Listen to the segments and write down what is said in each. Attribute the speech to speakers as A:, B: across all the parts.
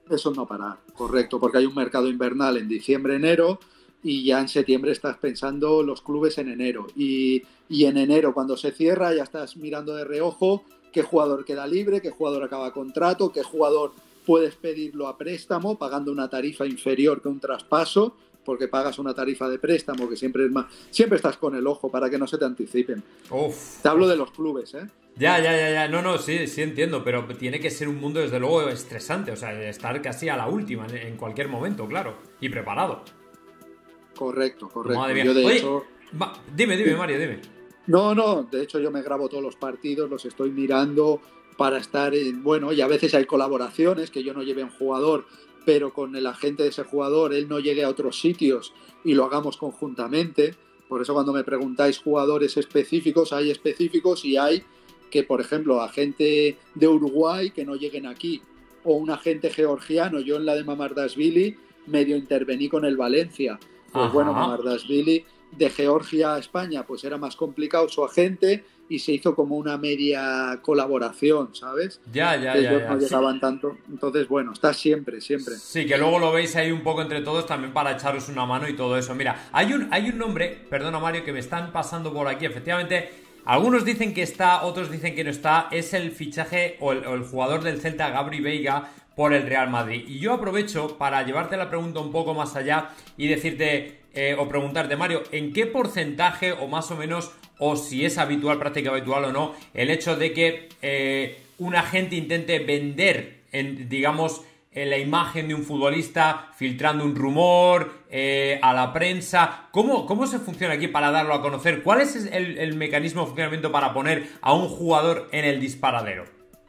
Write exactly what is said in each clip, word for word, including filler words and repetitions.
A: Eso no parar, correcto, porque hay un mercado invernal en diciembre, enero, y ya en septiembre estás pensando los clubes en enero. Y, y en enero, cuando se cierra, ya estás mirando de reojo qué jugador queda libre, qué jugador acaba contrato, qué jugador puedes pedirlo a préstamo, pagando una tarifa inferior que un traspaso, porque pagas una tarifa de préstamo que siempre es más. Siempre estás con el ojo para que no se te anticipen.
B: Uf,
A: Te hablo
B: uf.
A: de los clubes, ¿eh?
B: Ya, ya, ya, ya. No, no, sí, sí entiendo, pero tiene que ser un mundo, desde luego, estresante. O sea, estar casi a la última en, en cualquier momento, claro. Y preparado.
A: Correcto, correcto.
B: Madre mía.
A: Yo de
B: Oye,
A: hecho.
B: va, dime, dime, Mario, dime.
A: No, no, de hecho yo me grabo todos los partidos, los estoy mirando para estar en, bueno, y a veces hay colaboraciones, que yo no lleve a un jugador, pero con el agente de ese jugador, él no llegue a otros sitios y lo hagamos conjuntamente. Por eso cuando me preguntáis jugadores específicos, hay específicos y hay que, por ejemplo, agente de Uruguay que no lleguen aquí, o un agente georgiano. Yo en la de Mamardashvili medio intervení con el Valencia. Pues bueno,
B: Ajá.
A: Mamardashvili de Georgia a España, pues era más complicado su agente y se hizo como una media colaboración, ¿sabes?
B: Ya, ya,
A: Que
B: ya,
A: ellos no
B: ya. Sí,
A: llegaban tanto. Entonces, bueno, está siempre, siempre.
B: sí, que luego lo veis ahí un poco entre todos también para echaros una mano y todo eso. Mira, hay un, hay un nombre, perdona Mario, que me están pasando por aquí. Efectivamente, algunos dicen que está, otros dicen que no está. Es el fichaje o el, o el jugador del Celta, Gabri Veiga, por el Real Madrid. Y yo aprovecho para llevarte la pregunta un poco más allá y decirte, eh, o preguntarte, Mario, ¿en qué porcentaje o más o menos, o si es habitual, práctica habitual o no, el hecho de que eh, un agente intente vender, en, digamos, en la imagen de un futbolista, filtrando un rumor eh, a la prensa? ¿Cómo, ¿Cómo se funciona aquí para darlo a conocer? ¿Cuál es el, el mecanismo de funcionamiento para poner a un jugador en el disparadero?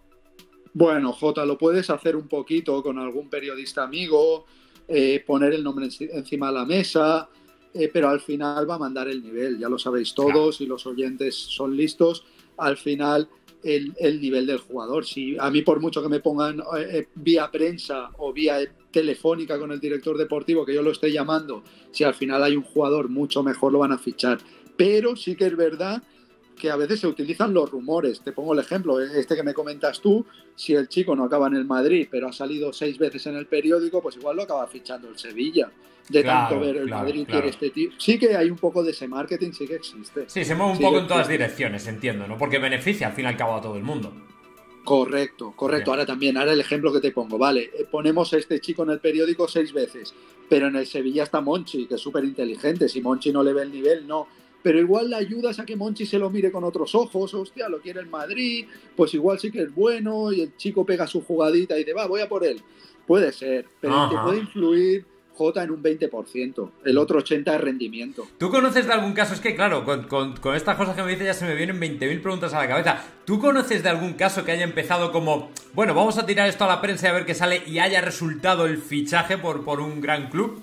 A: Bueno, Jota, lo puedes hacer un poquito con algún periodista amigo, eh, poner el nombre enci- encima de la mesa, eh, pero al final va a mandar el nivel, ya lo sabéis
B: Claro.
A: todos y los oyentes son listos. Al final, el, el nivel del jugador. Si a mí, por mucho que me pongan eh, vía prensa o vía telefónica con el director deportivo, que yo lo esté llamando, si al final hay un jugador mucho mejor, lo van a fichar. Pero sí que es verdad que a veces se utilizan los rumores. Te pongo el ejemplo, este que me comentas tú, si el chico no acaba en el Madrid, pero ha salido seis veces en el periódico, pues igual lo acaba fichando el Sevilla. De tanto
B: Claro,
A: ver el
B: claro,
A: Madrid quiere
B: claro.
A: este tío. Sí que hay un poco de ese marketing, sí que existe.
B: Sí, se mueve un
A: Sí
B: poco
A: que
B: en todas
A: existe.
B: direcciones, entiendo, ¿no? Porque beneficia al fin y al cabo a todo el mundo.
A: Correcto, correcto.
B: Bien.
A: Ahora también, ahora el ejemplo que te pongo, vale, eh, ponemos a este chico en el periódico seis veces, pero en el Sevilla está Monchi, que es súper inteligente. Si Monchi no le ve el nivel, no. Pero igual le ayudas a que Monchi se lo mire con otros ojos. Hostia, lo quiere el Madrid, pues igual sí que es bueno y el chico pega su jugadita y dice, va, voy a por él. Puede ser, pero te puede
B: Ajá.
A: influir Jota en un veinte por ciento, el otro ochenta por ciento es rendimiento.
B: ¿Tú conoces de algún caso? Es que, claro, con, con, con estas cosas que me dices ya se me vienen veinte mil preguntas a la cabeza. ¿Tú conoces de algún caso que haya empezado como, bueno, vamos a tirar esto a la prensa y a ver qué sale y haya resultado el fichaje por, por un gran club?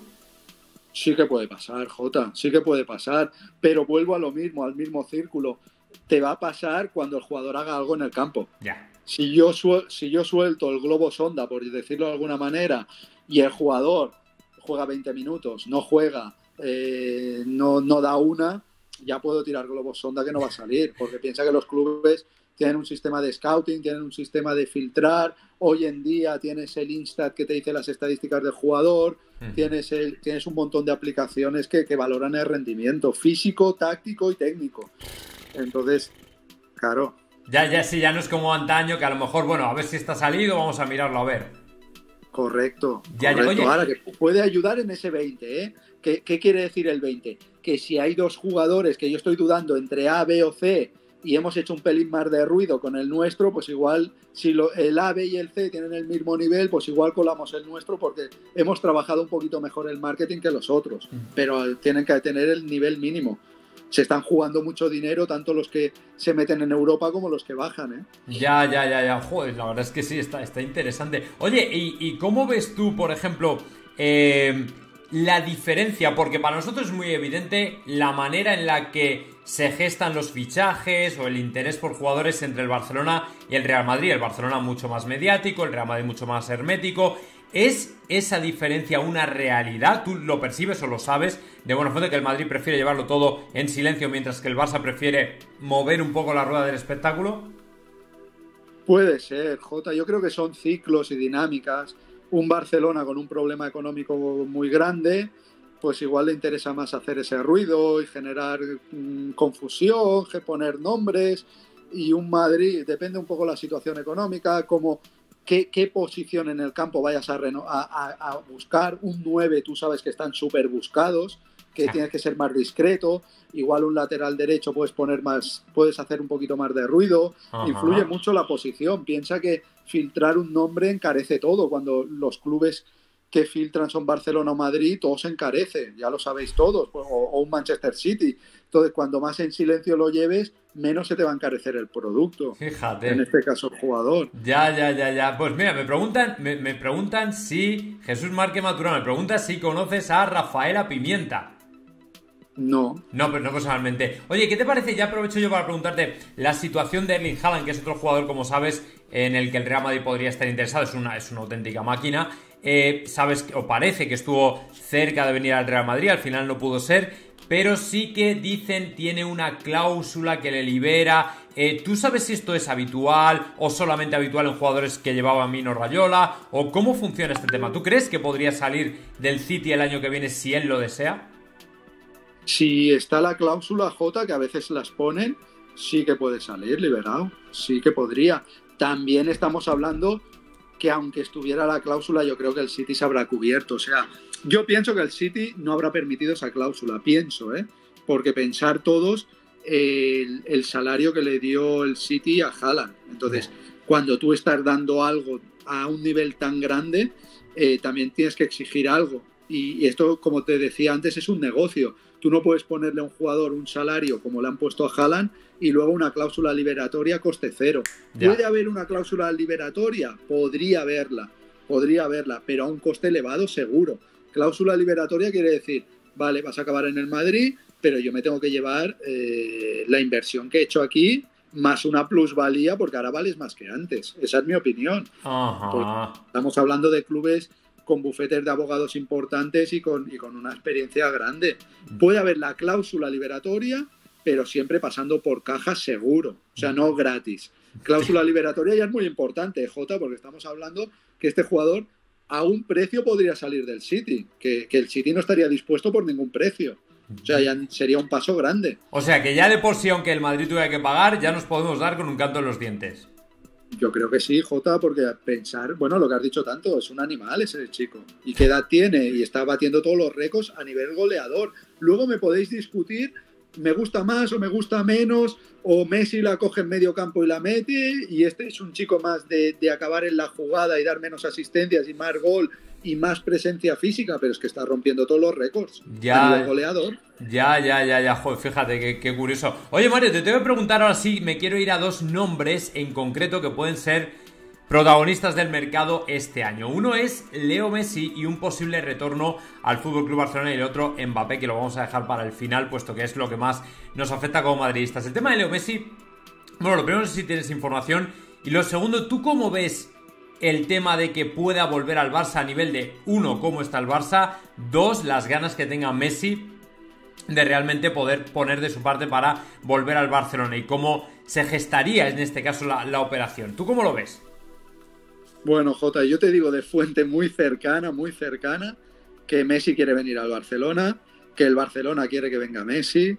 A: Sí que puede pasar, Jota, sí que puede pasar, pero vuelvo a lo mismo, al mismo círculo. Te va a pasar cuando el jugador haga algo en el campo.
B: Ya.
A: Si yo, suel si yo suelto el globo sonda, por decirlo de alguna manera, y el jugador juega veinte minutos, no juega, eh, no, no da una, ya puedo tirar globo sonda que no va a salir, porque piensa que los clubes tienen un sistema de scouting, tienen un sistema de filtrar. Hoy en día tienes el Instat que te dice las estadísticas del jugador,
B: Ujú.
A: tienes, el, tienes un montón de aplicaciones que, que valoran el rendimiento físico, táctico y técnico. Entonces, claro.
B: Ya, ya, sí, ya no es como antaño, que a lo mejor, bueno, a ver si está salido, vamos a mirarlo a ver.
A: Correcto,
B: Ya, ya,
A: correcto.
B: oye,
A: Ahora que puede ayudar en ese veinte, ¿eh? ¿Qué, ¿Qué quiere decir el veinte? Que si hay dos jugadores que yo estoy dudando entre A, B o C y hemos hecho un pelín más de ruido con el nuestro, pues igual si lo, el A, B y el C tienen el mismo nivel, pues igual colamos el nuestro porque hemos trabajado un poquito mejor el marketing que los otros, pero tienen que tener el nivel mínimo. Se están jugando mucho dinero, tanto los que se meten en Europa como los que bajan, ¿eh?
B: ya, ya, ya, ya, joder, la verdad es que sí, está, está interesante. Oye, ¿y, y cómo ves tú, por ejemplo, eh, la diferencia? Porque para nosotros es muy evidente la manera en la que se gestan los fichajes o el interés por jugadores entre el Barcelona y el Real Madrid. El Barcelona mucho más mediático, el Real Madrid mucho más hermético. ¿Es esa diferencia una realidad? ¿Tú lo percibes o lo sabes? De buena fuente que el Madrid prefiere llevarlo todo en silencio mientras que el Barça prefiere mover un poco la rueda del espectáculo.
A: Puede ser, Jota. Yo creo que son ciclos y dinámicas. un Barcelona con un problema económico muy grande, pues igual le interesa más hacer ese ruido y generar mmm, confusión, que poner nombres, y un Madrid, depende un poco de la situación económica, como qué, qué posición en el campo vayas a, reno, a, a, a buscar. Un nueve, tú sabes que están súper buscados, que tienes que ser más discreto. Igual un lateral derecho puedes poner más, puedes hacer un poquito más de ruido. Ajá. Influye mucho la posición. Piensa que filtrar un nombre encarece todo. Cuando los clubes que filtran son Barcelona o Madrid, todo se encarece, ya lo sabéis todos, o, o un Manchester City. Entonces, cuando más en silencio lo lleves, menos se te va a encarecer el producto.
B: Fíjate.
A: En este caso, el jugador.
B: Ya, ya, ya, ya. Pues mira, me preguntan, me, me preguntan si, Jesús Márquez Maturana, me pregunta si conoces a Rafaela Pimienta.
A: No.
B: No, pero no personalmente. Oye, ¿qué te parece? Ya aprovecho yo para preguntarte la situación de Erling Haaland, que es otro jugador, como sabes, en el que el Real Madrid podría estar interesado. Es una, es una auténtica máquina. Eh, sabes, o parece que estuvo cerca de venir al Real Madrid, al final no pudo ser, pero sí que dicen tiene una cláusula que le libera. Eh, ¿Tú sabes si esto es habitual o solamente habitual en jugadores que llevaba Mino Raiola? ¿O cómo funciona este tema? ¿Tú crees que podría salir del City el año que viene si él lo desea?
A: Si está la cláusula J, que a veces las ponen, sí que puede salir liberado, sí que podría. También estamos hablando que aunque estuviera la cláusula, yo creo que el City se habrá cubierto. O sea, yo pienso que el City no habrá permitido esa cláusula, pienso, ¿eh? Porque pensar todos eh, el, el salario que le dio el City a Haaland. Entonces, cuando tú estás dando algo a un nivel tan grande, eh, también tienes que exigir algo. Y, y esto, como te decía antes, es un negocio. Tú no puedes ponerle a un jugador un salario como le han puesto a Haaland y luego una cláusula liberatoria coste cero. Ya. ¿Puede haber una cláusula liberatoria? Podría haberla, podría haberla, pero a un coste elevado seguro. Cláusula liberatoria quiere decir, vale, vas a acabar en el Madrid, pero yo me tengo que llevar eh, la inversión que he hecho aquí más una plusvalía porque ahora vales más que antes. Esa es mi opinión.
B: Ajá.
A: Estamos hablando de clubes con bufetes de abogados importantes y con, y con una experiencia grande. Puede haber la cláusula liberatoria, pero siempre pasando por caja seguro, o sea, no gratis. Cláusula liberatoria ya es muy importante, Jota, porque estamos hablando que este jugador a un precio podría salir del City, que, que el City no estaría dispuesto por ningún precio. O sea, ya sería un paso grande.
B: O sea, que ya de por sí, aunque el Madrid tuviera que pagar, ya nos podemos dar con un canto en los dientes.
A: Yo creo que sí, Jota, porque pensar, bueno, lo que has dicho tanto, es un animal ese chico. ¿Y qué edad tiene? Y está batiendo todos los récords a nivel goleador. Luego me podéis discutir, me gusta más o me gusta menos, o Messi la coge en medio campo y la mete, y este es un chico más de, de acabar en la jugada y dar menos asistencias y más gol y más presencia física, pero es que está rompiendo todos los récords
B: ya,
A: a nivel goleador.
B: Ya, ya, ya, ya, joder, fíjate, qué, qué curioso. Oye, Mario, te tengo que preguntar ahora sí, me quiero ir a dos nombres en concreto que pueden ser protagonistas del mercado este año. Uno es Leo Messi y un posible retorno al F C Barcelona, y el otro Mbappé, que lo vamos a dejar para el final, puesto que es lo que más nos afecta como madridistas. El tema de Leo Messi, bueno, lo primero no sé si tienes información, y lo segundo, ¿tú cómo ves el tema de que pueda volver al Barça a nivel de, uno, cómo está el Barça, dos, las ganas que tenga Messi de realmente poder poner de su parte para volver al Barcelona y cómo se gestaría en este caso la, la operación? ¿Tú cómo lo ves?
A: Bueno, Jota, yo te digo de fuente muy cercana, muy cercana, que Messi quiere venir al Barcelona, que el Barcelona quiere que venga Messi.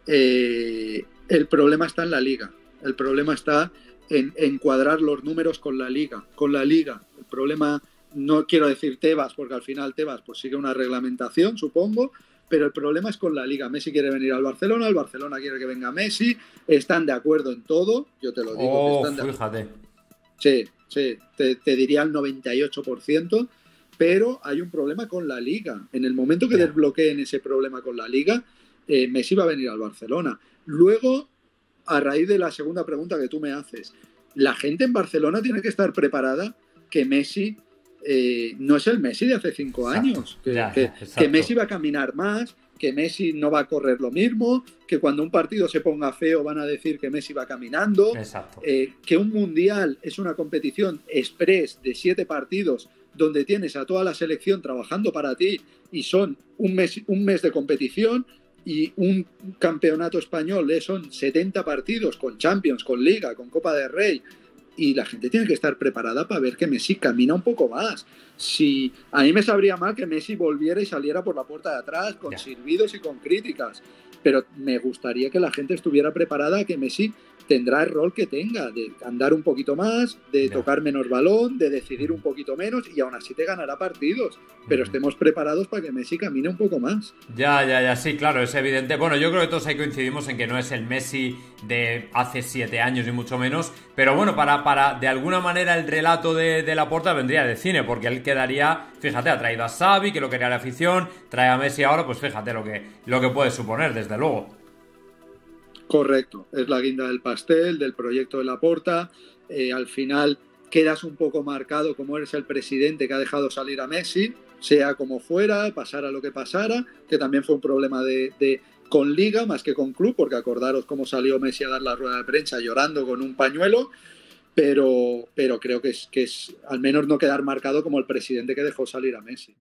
A: Eh, el problema está en la Liga. El problema está en, en cuadrar los números con la Liga. Con la Liga. El problema, no quiero decir Tebas, porque al final Tebas pues sigue una reglamentación, supongo, pero el problema es con la Liga. Messi quiere venir al Barcelona, el Barcelona quiere que venga Messi, están de acuerdo en todo, yo te lo digo.
B: Oh,
A: que están de...
B: fíjate.
A: Sí, sí, te, te diría el noventa y ocho por ciento, pero hay un problema con la Liga. En el momento que yeah. desbloqueen ese problema con la Liga, eh, Messi va a venir al Barcelona. Luego, a raíz de la segunda pregunta que tú me haces, la gente en Barcelona tiene que estar preparada que Messi eh, no es el Messi de hace cinco años, que,
B: yeah,
A: que, que Messi va a caminar más, que Messi no va a correr lo mismo, que cuando un partido se ponga feo van a decir que Messi va caminando, eh, que un mundial es una competición express de siete partidos donde tienes a toda la selección trabajando para ti y son un mes, un mes de competición, y un campeonato español son setenta partidos con Champions, con Liga, con Copa del Rey. y la gente tiene que estar preparada para ver que Messi camina un poco más. Si a mí me sabría mal que Messi volviera y saliera por la puerta de atrás con
B: Ya.
A: silbidos y con críticas, pero me gustaría que la gente estuviera preparada a que Messi tendrá el rol que tenga, de andar un poquito más, de
B: Ya.
A: tocar menos balón, de decidir un poquito menos, y aún así te ganará partidos, pero
B: Ujú.
A: estemos preparados para que Messi camine un poco más.
B: Ya, ya, ya, sí, claro, es evidente. Bueno, yo creo que todos ahí coincidimos en que no es el Messi de hace siete años, ni mucho menos. Pero bueno, para, para de alguna manera el relato de, de Laporta vendría de cine, porque él quedaría, fíjate, ha traído a Xavi, que lo quería la afición, trae a Messi ahora, pues fíjate lo que, lo que puede suponer, desde luego.
A: Correcto, es la guinda del pastel, del proyecto de Laporta. Eh, al final quedas un poco marcado como eres el presidente que ha dejado salir a Messi, sea como fuera, pasara lo que pasara, que también fue un problema de, de con Liga más que con club, porque acordaros cómo salió Messi a dar la rueda de prensa llorando con un pañuelo, pero, pero creo que es, que es al menos no quedar marcado como el presidente que dejó salir a Messi.